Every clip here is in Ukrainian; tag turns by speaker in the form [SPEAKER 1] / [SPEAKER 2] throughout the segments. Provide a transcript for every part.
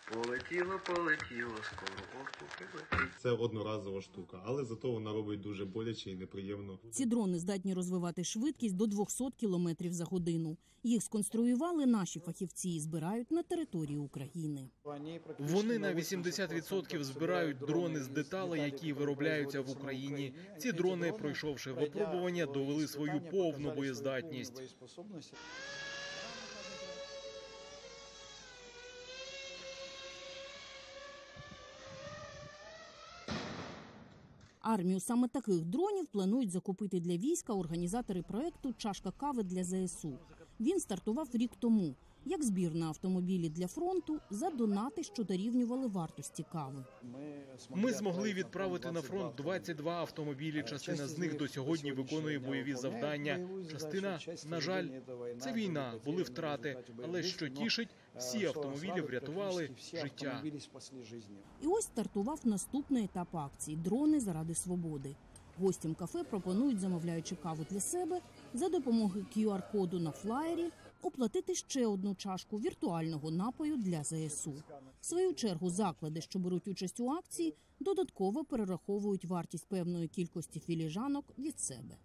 [SPEAKER 1] Полетіло, полетіло, скоро орту прилетить.
[SPEAKER 2] Це одноразова штука, але зато вона робить дуже боляче і неприємно.
[SPEAKER 3] Ці дрони здатні розвивати швидкість до 200 км за годину. Їх сконструювали наші фахівці і збирають на території України.
[SPEAKER 4] Вони на 80% збирають дрони з деталей, які виробляються в Україні. Ці дрони, пройшовши випробування, довели свою повну боєздатність.
[SPEAKER 3] Армію саме таких дронів планують закупити для війська організатори проекту «Чашка кави для ЗСУ». Він стартував рік тому, як збір на автомобілі для фронту за донати, що дорівнювали вартості кави.
[SPEAKER 4] Ми змогли відправити на фронт 22 автомобілі. Частина з них до сьогодні виконує бойові завдання. Частина, на жаль, це війна, були втрати. Але що тішить, всі автомобілі врятували життя.
[SPEAKER 3] І ось стартував наступний етап акції «Дрони заради свободи». Гостям кафе пропонують, замовляючи каву для себе, за допомогою QR-коду на флаєрі оплатити ще одну чашку віртуального напою для ЗСУ. В свою чергу заклади, що беруть участь у акції, додатково перераховують вартість певної кількості філіжанок від себе.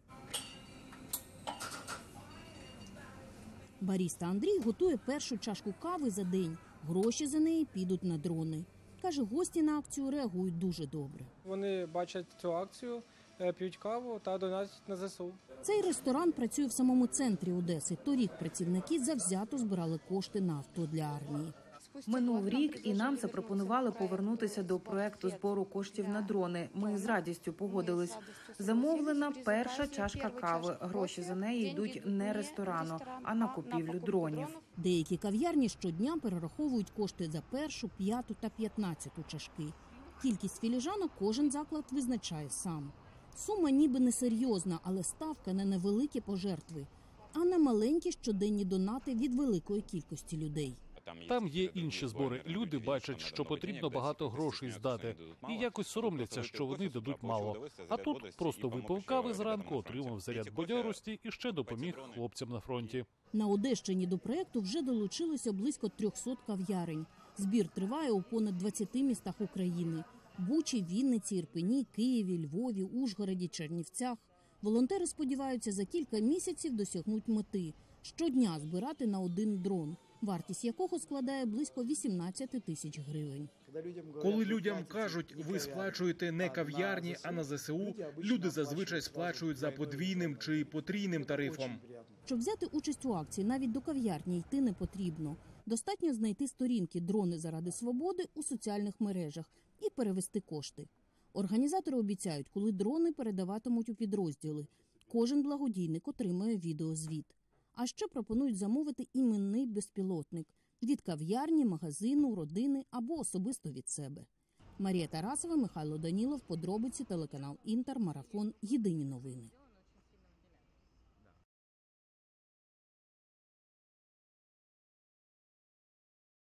[SPEAKER 3] Баріста Андрій готує першу чашку кави за день. Гроші за неї підуть на дрони. Каже, гості на акцію реагують дуже добре.
[SPEAKER 5] Вони бачать цю акцію, п'ють каву та донатять на ЗСУ.
[SPEAKER 3] Цей ресторан працює в самому центрі Одеси. Торік працівники завзято збирали кошти на авто для армії.
[SPEAKER 6] Минув рік, і нам запропонували повернутися до проекту збору коштів на дрони. Ми з радістю погодились. Замовлена перша чашка кави. Гроші за неї йдуть не ресторану, а на купівлю дронів.
[SPEAKER 3] Деякі кав'ярні щодня перераховують кошти за першу, 5 та 15 чашки. Кількість філіжанок кожен заклад визначає сам. Сума ніби несерйозна, але ставка на невеликі пожертви, а на маленькі щоденні донати від великої кількості людей.
[SPEAKER 7] Там є інші збори. Люди бачать, що потрібно багато грошей здати. І якось соромляться, що вони дадуть мало. А тут просто випив кави зранку, отримав заряд бадьорості і ще допоміг хлопцям на фронті.
[SPEAKER 3] На Одещині до проєкту вже долучилося близько 300 кав'ярень. Збір триває у понад 20 містах України – Бучі, Вінниці, Ірпені, Києві, Львові, Ужгороді, Чернівцях. Волонтери сподіваються, за кілька місяців досягнуть мети – щодня збирати на один дрон, вартість якого складає близько 18 тисяч гривень.
[SPEAKER 4] Коли людям кажуть, ви сплачуєте не кав'ярні, а на ЗСУ, люди зазвичай сплачують за подвійним чи потрійним тарифом.
[SPEAKER 3] Щоб взяти участь у акції, навіть до кав'ярні йти не потрібно. Достатньо знайти сторінки «Дрони заради свободи» у соціальних мережах і перевести кошти. Організатори обіцяють, коли дрони передаватимуть у підрозділи, кожен благодійник отримає відеозвіт. А ще пропонують замовити іменний безпілотник – від кав'ярні, магазину, родини або особисто від себе. Марія Тарасова, Михайло Данілов, подробиці, телеканал «Інтер», Марафон, Єдині новини.